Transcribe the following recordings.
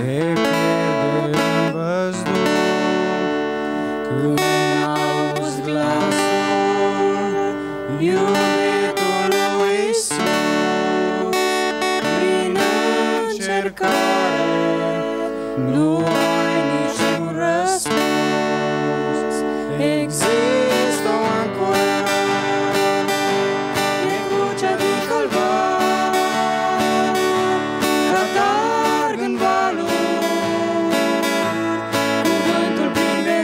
pierde în văzduh când auzi glasul iubitului Iisus. Prin încercare nu ai niciun răspuns. Există o ancoră, e crucea din Calvar, catarg în valuri, cuvântul plin de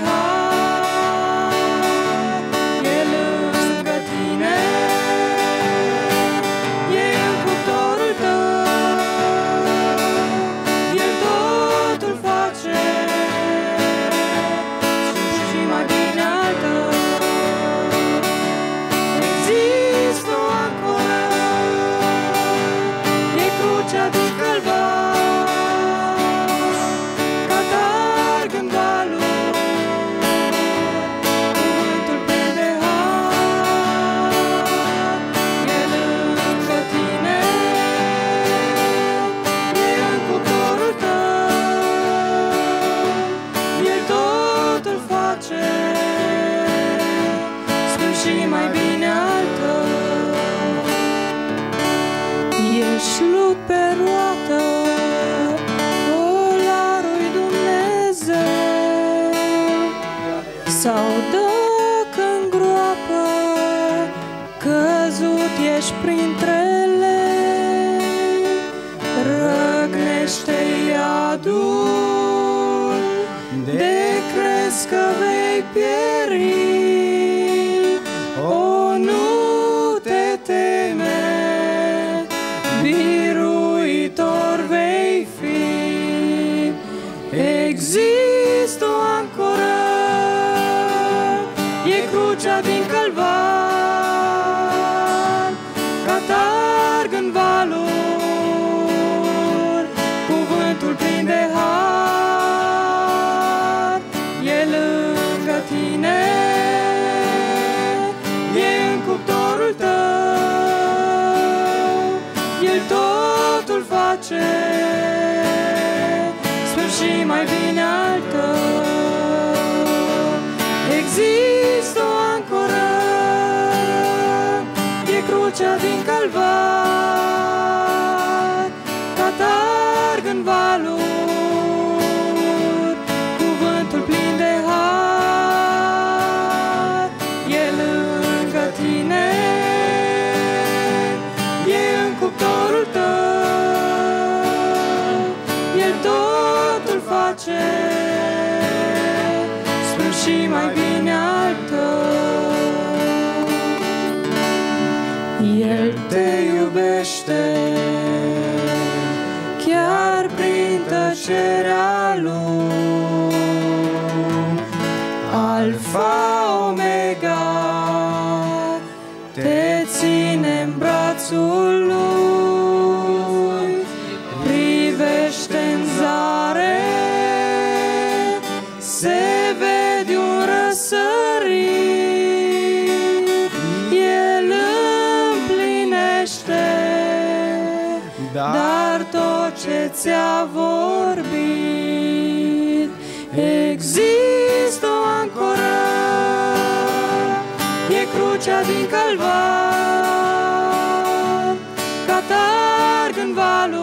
har, e lângă tine, e în cuptorul tău, el totul face și mai bine al tău. Există o ancoră, e crucea din Calvar, catarg în valuri, cuvântul plin de har, e lângă tine, e în cuptorul tău, el totul face sfânt și mai bine al tău. Ești lut pe roată, colarul-i Dumnezeu, sau dacă în groapă căzut ești printre lei, răgnește iadul, de crezi că vei pieri. O, nu te teme, biruitor vei fi. Există o ancoră, e crucea din Calvar, catarg în valuri, cuvântul plin de har, e lângă tine, e în cuptorul tău, el totul face sfânt și mai bine al tău. Există o ancoră, e crucea din Calvar, catarg în valuri, cuvântul plin de har, e lângă tine, e în cuptorul tău, el totul face sfânt și mai bine al tău. El te iubește chiar prin tăcerea lui, Alfa Omega, te ține în brațul lui, privește în zare, se vede un răsărit, el împlinește dar tot ce ți-a vorbit. Există o ancoră, e crucea din Calvar, catarg în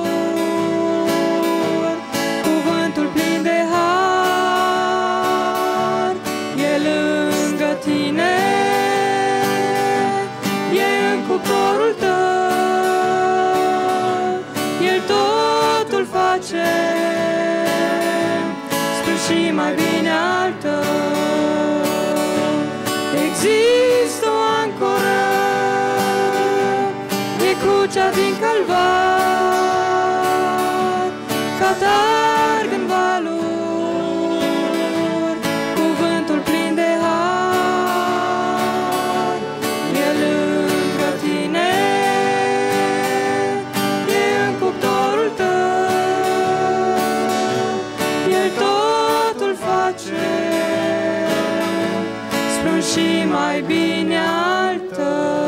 valuri, cuvântul plin de har, e lângă tine, e în cuptorul tău, el totul face sfânt și mai bine al tău. Există o ancoră, e crucea din Calvar, catarg în valuri, cuvântul plin de har, e lângă tine, e în cuptorul tău, el totul face sfânt și mai bine al tău.